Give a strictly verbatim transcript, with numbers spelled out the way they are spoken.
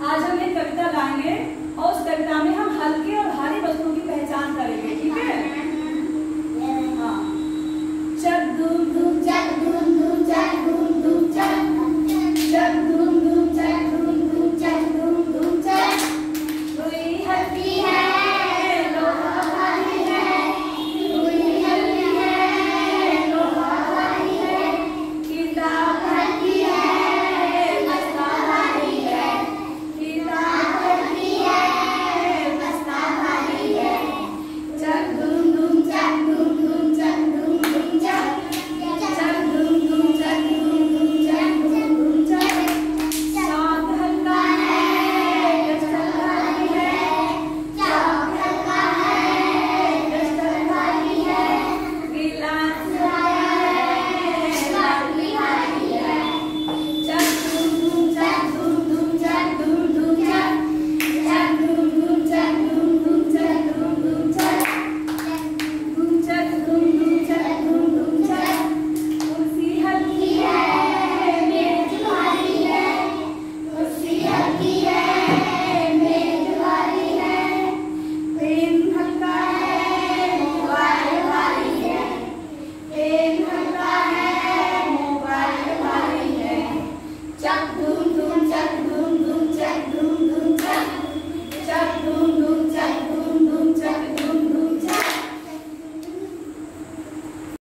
आज हम एक कविता गाएंगे और उस कविता में हम हल्के और भारी वस्तुओं की पहचान करेंगे, ठीक है? हाँ। चक धूम धूम चक धूम धूम चक धूम धूम चक चक धूम धूम चक धूम धूम चक धूम धूम चक। रुई हल्की है लोहा भारी है, रुई हल्की है लोहा भारी है, किताब हल्की है बस्ता भारी है, किताब हल्की है बस्ता भारी है। चक धूम धूम चक धूम धूम चक धूम धूम चक चक धूम धूम चक धूम धूम चक धूम धूम चक। चाक हल्का है डस्टर भारी है, चाक हल्का है डस्टर भारी है, गिलास है बाटली भारी है। चक धूम धूम चक धूम धूम चक धूम धूम चक चक धूम धूम चक धूम धूम चक धूम धूम चक धूम चक धूम धूम चक धूम धूम चक। कुर्सी हल्की है मेज भारी है, कुर्सी हल्की है मेज भारी है, पेन हल्का है मोबाइल भारी है, पेन हल्का है मोबाइल भारी है। चक धूम धूम चक धूम धूम चक धूम